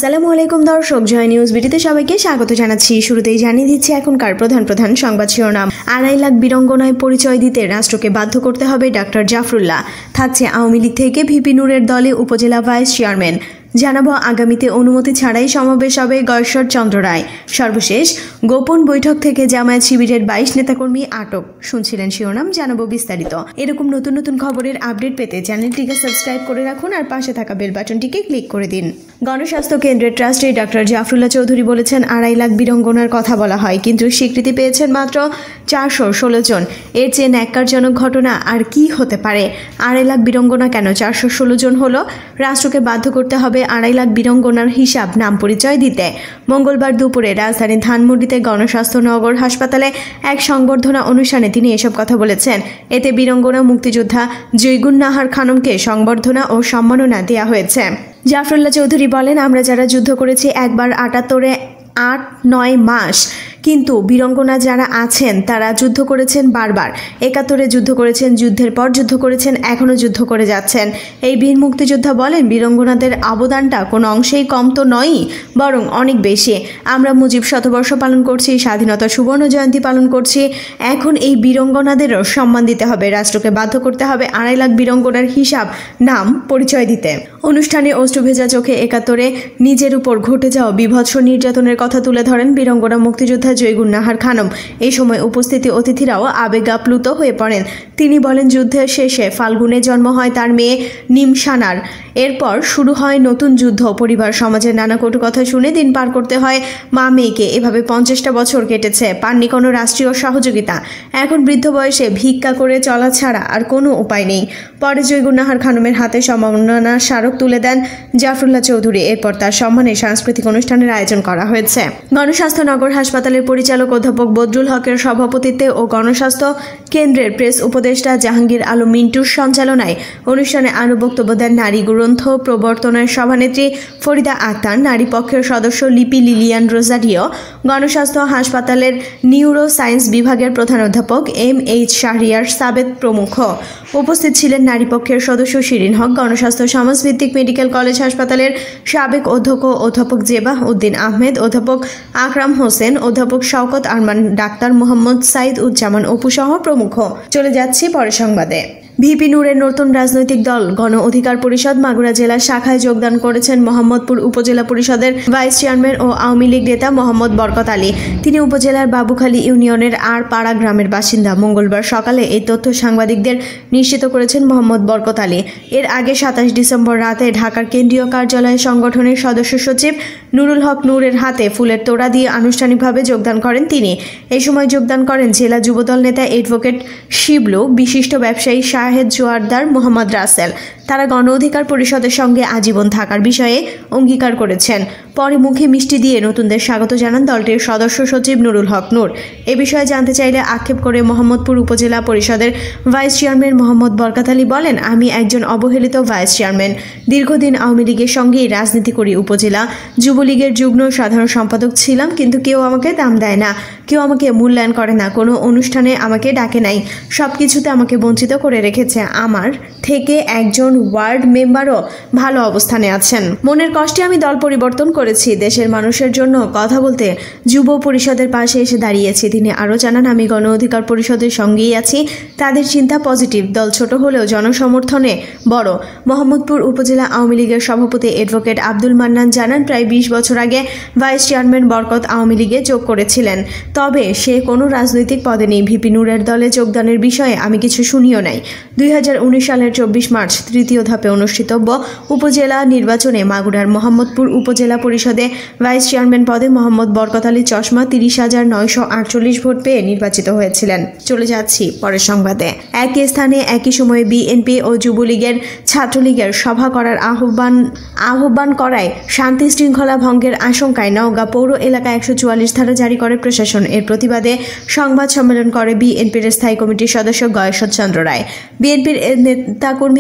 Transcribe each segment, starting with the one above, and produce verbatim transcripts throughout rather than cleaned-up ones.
আসসালামু আলাইকুম দর্শক, জয় নিউজ বিডিতে সবাইকে স্বাগত জানাচ্ছি। শুরুতেই জানিয়ে দিচ্ছি এখনকার প্রধান প্রধান সংবাদ শিরোনাম। আড়াই লাখ বীরঙ্গনায় পরিচয় দিতে রাষ্ট্রকে বাধ্য করতে হবে ডাক্তার জাফরুল্লাহ। থাকছে আওয়ামী লীগ থেকে ভিপি নূরের দলে উপজেলা ভাইস চেয়ারম্যান। জানাবো আগামীতে অনুমতি ছাড়াই সমাবেশ হবে গয়েশ্বর চন্দ্র রায়। সর্বশেষ গোপন বৈঠক থেকে জামায়াত শিবিরের বাইশ নেতাকর্মী আটক। শুনছিলেন শিরোনাম, জানাবো বিস্তারিত। এরকম নতুন নতুন খবরের আপডেট পেতে চ্যানেলটিকে সাবস্ক্রাইব করে রাখুন আর পাশে থাকা বেল বাটনটিকে ক্লিক করে দিন। গণস্বাস্থ্য কেন্দ্রের ট্রাস্টি ডাক্তার জাফরুল্লাহ চৌধুরী বলেছেন, আড়াই লাখ বীরঙ্গনার কথা বলা হয়, কিন্তু স্বীকৃতি পেয়েছেন মাত্র চারশো ষোলো জন। এর চেয়ে ন্যাক্কারজনক ঘটনা আর কি হতে পারে? আড়াই লাখ বীরঙ্গনা কেন চারশো ষোলো জন হলো? রাষ্ট্রকে বাধ্য করতে হবে আড়াই লাখ বীরঙ্গনার হিসাব, নাম পরিচয় দিতে। মঙ্গলবার দুপুরে রাজধানীর ধানমন্ডিতে গণস্বাস্থ্য নগর হাসপাতালে এক সংবর্ধনা অনুষ্ঠানে তিনি এসব কথা বলেছেন। এতে বীরঙ্গনা মুক্তিযোদ্ধা জৈগুন নাহার খানমকে সংবর্ধনা ও সম্মাননা দেওয়া হয়েছে। জাফরুল্লাহ চৌধুরী বলেন, আমরা যারা যুদ্ধ করেছি একবার আটাত্তরে আট নয় মাস, কিন্তু বীরঙ্গনা যারা আছেন তারা যুদ্ধ করেছেন বারবার। একাত্তরে যুদ্ধ করেছেন, যুদ্ধের পর যুদ্ধ করেছেন, এখনও যুদ্ধ করে যাচ্ছেন। এই বীর মুক্তিযোদ্ধা বলেন, বীরঙ্গনাদের অবদানটা কোনো অংশেই কম তো নয়ই, বরং অনেক বেশি। আমরা মুজিব শতবর্ষ পালন করছি, স্বাধীনতা সুবর্ণ জয়ন্তী পালন করছি। এখন এই বীরঙ্গনাদেরও সম্মান দিতে হবে। রাষ্ট্রকে বাধ্য করতে হবে আড়াই লাখ বীরঙ্গনার হিসাব, নাম পরিচয় দিতে। অনুষ্ঠানে অশ্রুভেজা চোখে একাত্তরে নিজের উপর ঘটে যাওয়া বিভৎস নির্যাতনের কথা তুলে ধরেন বীরঙ্গনা মুক্তিযোদ্ধা জৈগুন নাহার খানম। এই সময় উপস্থিত অতিথিরাও আবেগাপ্লুত হয়ে পড়েন। তিনি বলেন, যুদ্ধের শেষে ফাল্গুনে জন্ম হয় তার মেয়ে নিমসানার। এরপর শুরু হয় নতুন যুদ্ধ। পরিবার সমাজের নানা কটু কথা শুনে দিন পার করতে হয় মা মেয়েকে। এভাবে পঞ্চাশটা বছর কেটেছে, পাননি কোনো রাষ্ট্রীয় সহযোগিতা। এখন বৃদ্ধ বয়সে ভিক্ষা করে চলা ছাড়া আর কোনো উপায় নেই। পরে জৈগুন নাহার খানমের হাতে সম্মাননা স্মারক তুলে দেন জাফরুল্লাহ চৌধুরী। এরপর তার সম্মানে সাংস্কৃতিক অনুষ্ঠানের আয়োজন করা হয়েছে। গণস্বাস্থ্য নগর হাসপাতালের পরিচালক অধ্যাপক বদরুল হকের সভাপতিত্বে ও গণস্বাস্থ্য কেন্দ্রের প্রেস উপদেষ্টা জাহাঙ্গীর আলম মিন্টুর সঞ্চালনায় অনুষ্ঠানে আরও বক্তব্য দেন নারী গ্রন্থ প্রবর্তনের সভানেত্রী ফরিদা আক্তার, নারী পক্ষের সদস্য লিপি লিলিয়ান রোজারিও, গণস্বাস্থ্য হাসপাতালের নিউরো সায়েন্স বিভাগের প্রধান অধ্যাপক এম এইচ শাহরিয়ার সাবেদ প্রমুখ। উপস্থিত ছিলেন নারী পক্ষের সদস্য শিরিন হক, গণস্বাস্থ্য সমাজভিত্তিক মেডিকেল কলেজ হাসপাতালের সাবেক অধ্যক্ষ অধ্যাপক জেবাহ উদ্দিন আহমেদ, অধ্যাপক আকরাম হোসেন, অধ্যাপক শওকত আরমান, ডাক্তার মোহাম্মদ সাইদ উজ্জামান অপু সহ প্রমুখ। চলে যাচ্ছি পরের সংবাদে। ভিপি নূরের নতুন রাজনৈতিক দল গণ অধিকার পরিষদ মাগুরা জেলা শাখায় যোগদান করেছেন মোহাম্মদপুর উপজেলা পরিষদের ভাইস চেয়ারম্যান ও আওয়ামী লীগ নেতা মোহাম্মদ বরকত আলী। তিনি উপজেলার বাবুখালী ইউনিয়নের আর পাড়া গ্রামের বাসিন্দা। মঙ্গলবার সকালে এই তথ্য সাংবাদিকদের নিশ্চিত করেছেন মোহাম্মদ বরকত আলী। এর আগে সাতাশ ডিসেম্বর রাতে ঢাকার কেন্দ্রীয় কার্যালয়ে সংগঠনের সদস্য সচিব নুরুল হক নূরের হাতে ফুলের তোড়া দিয়ে আনুষ্ঠানিকভাবে যোগদান করেন তিনি। এই সময় যোগদান করেন জেলা যুবদল নেতা অ্যাডভোকেট শিবলু, বিশিষ্ট ব্যবসায়ী শাহেদ জোয়ারদার, মোহাম্মদ রাসেল। তারা গণ অধিকার পরিষদের সঙ্গে আজীবন থাকার বিষয়ে অঙ্গীকার করেছেন। পরে মুখে মিষ্টি দিয়ে নতুনদের স্বাগত জানান দলটির সদস্য সচিব নুরুল হক নূর। এ বিষয়ে জানতে চাইলে আক্ষেপ করে মোহাম্মদপুর উপজেলা পরিষদের ভাইস চেয়ারম্যান মোহাম্মদ বরকত আলী বলেন, আমি একজন অবহেলিত ভাইস চেয়ারম্যান। দীর্ঘদিন আওয়ামী লীগের সঙ্গেই রাজনীতি করি। উপজেলা যুবলীগের যুগ্ম সাধারণ সম্পাদক ছিলাম, কিন্তু কেউ আমাকে দাম দেয় না, কেউ আমাকে মূল্যায়ন করে না, কোনো অনুষ্ঠানে আমাকে ডাকে নাই, সব কিছুতে আমাকে বঞ্চিত করে রেখেছে। আমার থেকে একজন ওয়ার্ড মেম্বারও ভালো অবস্থানে আছেন। মনের কষ্টে আমি দল পরিবর্তন করেছি। দেশের মানুষের জন্য কথা বলতে যুব পরিষদের পাশে এসে দাঁড়িয়েছি। তিনি আরও জানান, আমি গণ অধিকার পরিষদের সঙ্গেই আছি। তাদের চিন্তা পজিটিভ। দল ছোট হলেও জনসমর্থনে বড়। মোহাম্মদপুর উপজেলা আওয়ামী লীগের সভাপতি অ্যাডভোকেট আব্দুল মান্নান জানান, প্রায় বিশ বছর আগে ভাইস চেয়ারম্যান বরকত আওয়ামী লীগে যোগ করেছিলেন, তবে সে কোনো রাজনৈতিক পদে নেই। ভিপি নূরের দলে যোগদানের বিষয়ে আমি কিছু শুনিও নাই। দুই হাজার উনিশ সালের চব্বিশ মার্চ তৃতীয় ধাপে অনুষ্ঠিতব্য উপজেলা নির্বাচনে মাগুরার মোহাম্মদপুর উপজেলা পরিষদে ভাইস চেয়ারম্যান পদে মোহাম্মদ বরকত আলী চশমা তিরিশ হাজার নয়শো আটচল্লিশ ভোট পেয়ে নির্বাচিত হয়েছিলেন। চলে যাচ্ছি পরের সংবাদে। একই স্থানে একই সময়ে বিএনপি ও যুবলীগের ছাত্রলীগের সভা করার আহ্বান আহ্বান করায় শান্তি শৃঙ্খলা ভঙ্গের আশঙ্কায় নওগাঁ পৌর এলাকায় একশো চুয়াল্লিশ ধারা জারি করে প্রশাসন। এর প্রতিবাদে সংবাদ সম্মেলন করে বিএনপির স্থায়ী কমিটির সদস্য গয়েশ্বর চন্দ্র রায়। বিএনপির নেতাকর্মীদের উদ্দেশ্যে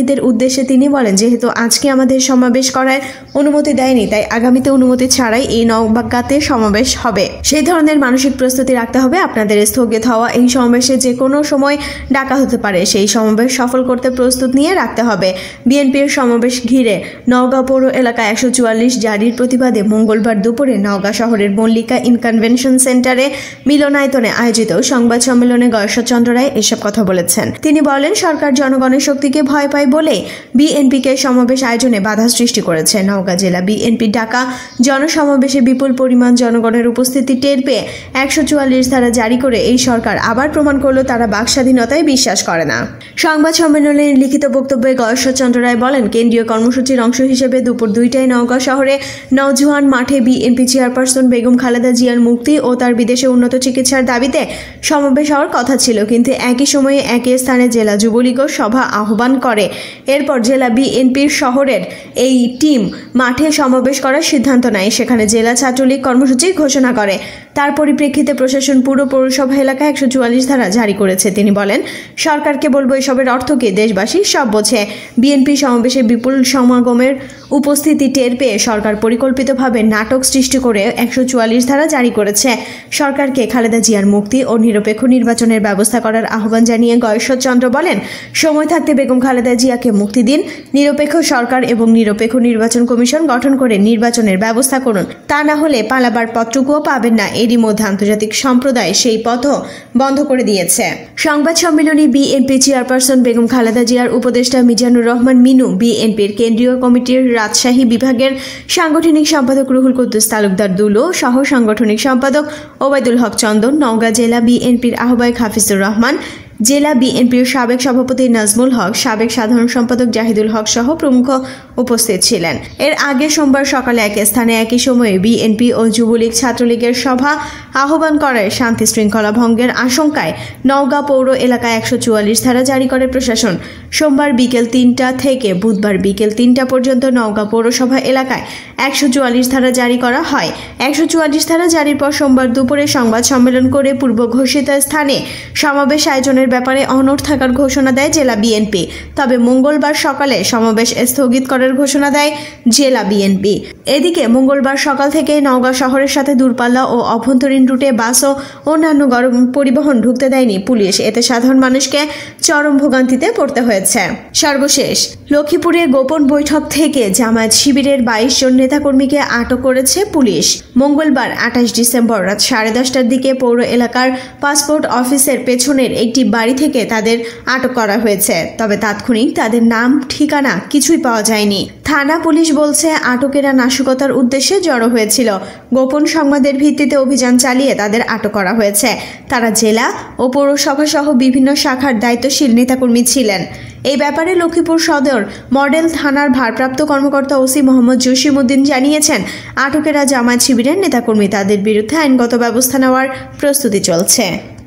উদ্দেশ্যে তিনি বলেন, যেহেতু আজকে আমাদের সমাবেশ করার অনুমতি দেয়নি, তাই আগামীতে অনুমতি ছাড়াই এই নওগাঁতে সমাবেশ হবে। সেই ধরনের মানসিক প্রস্তুতি রাখতে হবে। আপনাদের স্থগিত হওয়া এই সমাবেশে যে কোনো সময় ডাকা হতে পারে, সেই সমাবেশ সফল করতে প্রস্তুত নিয়ে রাখতে হবে। বিএনপির সমাবেশ ঘিরে নওগাঁ পৌর এলাকা একশো চুয়াল্লিশ জারির প্রতিবাদে মঙ্গলবার দুপুরে নওগাঁ শহরের মল্লিকা ইন কনভেনশন সেন্টারে মিলনায়তনে আয়োজিত সংবাদ সম্মেলনে গয়েশ্বরচন্দ্র রায় এসব কথা বলেছেন। তিনি বলেন, সরকার জনগণের শক্তিকে ভয় পায় বলে বিএনপিকে সমাবেশ আয়োজনে বাধা সৃষ্টি করেছে। নওগাঁ জেলা বিএনপি ডাকা জনসমাবেশে বিপুল পরিমাণ জনগণের উপস্থিতি টের পেয়ে একশো চুয়াল্লিশ ধারা জারি করে এই সরকার আবার প্রমাণ করলো তারা বাক স্বাধীনতায় বিশ্বাস করে না। সংবাদ সম্মেলনে লিখিত বক্তব্যে গয়েশ্বরচন্দ্র রায় বলেন, কেন্দ্রীয় কর্মসূচির অংশ হিসেবে দুপুর দুইটায় নওগাঁ শহরে নওজোয়ান মাঠে বিএনপি চেয়ারপারসন বেগম খালেদা জিয়ার মুক্তি ও তার বিদেশে উন্নত চিকিৎসার দাবিতে সমাবেশ হওয়ার কথা ছিল, কিন্তু একই সময়ে একই স্থানে জেলা যুবলীগও সভা আহ্বান করে। এরপর জেলা বিএনপির শহরের এই টিম মাঠে সমাবেশ করার সিদ্ধান্ত নেয়। সেখানে জেলা ছাত্রলীগ কর্মসূচি ঘোষণা করে। তার পরিপ্রেক্ষিতে প্রশাসন পুরো পৌরসভা এলাকায় একশো চুয়াল্লিশ ধারা জারি করেছে। তিনি বলেন, সরকারকে বলবো এসবের অর্থ কি, দেশবাসী সব বোঝে। বিএনপি সমাবেশে বিপুল সমাগমের উপস্থিতি টের পেয়ে সরকার পরিকল্পিতভাবে নাটক সৃষ্টি করে একশো চুয়াল্লিশ ধারা জারি করেছে। সরকারকে খালেদা জিয়ার মুক্তি ও নিরপেক্ষ নির্বাচনের ব্যবস্থা করার আহ্বান জানিয়ে গয়েশ্বরচন্দ্র বলেন, সময় থাকতে বেগম খালেদা জিয়াকে মুক্তি দিন, নিরপেক্ষ সরকার এবং নিরপেক্ষ নির্বাচন কমিশন গঠন করে নির্বাচনের ব্যবস্থা করুন। তা না হলে পালাবার পথটুকুও পাবেন না। এরই মধ্যে আন্তর্জাতিক সম্প্রদায় সেই পথও বন্ধ করে দিয়েছে। সংবাদ সম্মেলনে বিএনপি চেয়ারপারসন বেগম খালেদা জিয়ার উপদেষ্টা মিজানুর রহমান মিনু, বিএনপির কেন্দ্রীয় কমিটির রাজশাহী বিভাগের সাংগঠনিক সম্পাদক রুহুল কুদ্দুস তালুকদার দুলো, সহ সাংগঠনিক সম্পাদক ওবায়দুল হক চন্দন, নওগাঁ জেলা বিএনপির আহ্বায়ক হাফিজুর রহমান, জেলা বিএনপির সাবেক সভাপতি নাজমুল হক, সাবেক সাধারণ সম্পাদক জাহিদুল হক সহ প্রমুখ উপস্থিত ছিলেন। এর আগে সোমবার সকালে এক স্থানে একই সময়ে বিএনপি ও যুবলীগ ছাত্রলীগের সভা আহ্বান করায় শান্তি শৃঙ্খলা ভঙ্গের আশঙ্কায় নওগাঁ পৌর এলাকায় একশো চুয়াল্লিশ ধারা জারি করে প্রশাসন। সোমবার বিকেল তিনটা থেকে বুধবার বিকেল তিনটা পর্যন্ত নওগাঁ পৌরসভা এলাকায় একশো চুয়াল্লিশ ধারা জারি করা হয়। একশো চুয়াল্লিশ ধারা জারির পর সোমবার দুপুরে সংবাদ সম্মেলন করে পূর্ব ঘোষিত স্থানে সমাবেশ আয়োজনের ব্যাপারে অনড় থাকার ঘোষণা দেয় জেলা বিএনপি। তবে মঙ্গলবার সকালে সমাবেশ স্থগিত করার ঘোষণা দেয় জেলা বিএনপি। এদিকে মঙ্গলবার সকাল থেকে নওগাঁ শহরের সাথে দূরপাল্লা ও অভ্যন্তরীণ রুটে বাস ও অন্যান্য গরম পরিবহন ঢুকতে দেয়নি পুলিশ। এতে সাধারণ মানুষকে চরম ভোগান্তিতে পড়তে হয়েছে। সর্বশেষ লক্ষ্মীপুরে গোপন বৈঠক থেকে জামায়াত শিবিরের বাইশ জন নেতাকর্মীকে আটক করেছে পুলিশ। মঙ্গলবার আঠাশ ডিসেম্বর রাত সাড়ে দশটার দিকে পৌর এলাকার পাসপোর্ট অফিসের পেছনের একটি বাড়ি থেকে তাদের আটক করা হয়েছে। তবে তাৎক্ষণিক তাদের নাম ঠিকানা কিছুই পাওয়া যায়নি। থানা পুলিশ বলছে, আটকেরা নাশকতার উদ্দেশ্যে জড়ো হয়েছিল। গোপন সংবাদের ভিত্তিতে অভিযান চালিয়ে তাদের আটক করা হয়েছে। তারা জেলা ও পৌরসভা সহ বিভিন্ন শাখার দায়িত্বশীল নেতাকর্মী ছিলেন। এই ব্যাপারে লক্ষ্মীপুর সদর মডেল থানার ভারপ্রাপ্ত কর্মকর্তা ওসি মোহাম্মদ জসিম উদ্দিন জানিয়েছেন, আটকেরা জামায়াত শিবিরের নেতাকর্মী। তাদের বিরুদ্ধে আইনগত ব্যবস্থা নেওয়ার প্রস্তুতি চলছে।